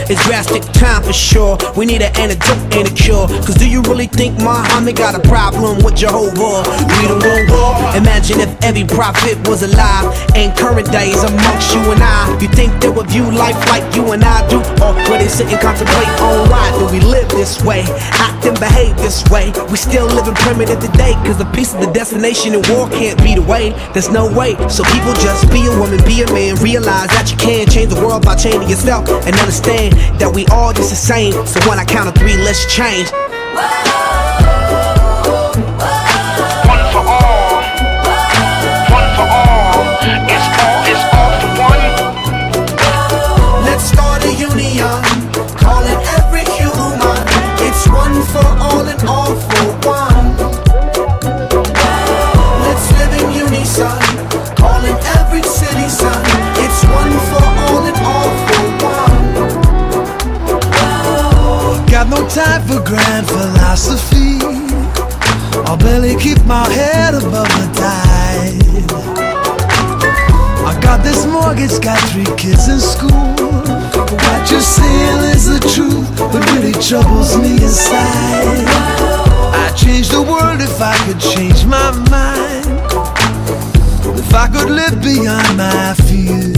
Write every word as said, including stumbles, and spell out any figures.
It's drastic time for sure. We need an antidote and a cure. Cause do you really think Muhammad got a problem with Jehovah? We the world war. Imagine if every prophet was alive in current days amongst you and I. You think they would view life like you and I do? Or would they sit and contemplate on why do we live this way, act and behave this way? We still living primitive today, cause the peace of the destination and war can't be the way. There's no way. So people just be a woman, be a man. Realize that you can change the world by changing yourself, and understand that we all just the same. So when I count to three, let's change. One for all, one for all. It's all, it's all for one. Let's start a union, calling every human. It's one for all and all for one. Let's live in unison, calling every citizen. It's one for all and all for one. Got no time for grand philosophy. I'll barely keep my head above the tide. I got this mortgage, got three kids in school. What you're saying is the truth, but really troubles me inside. I'd change the world if I could change my mind, if I could live beyond my fears.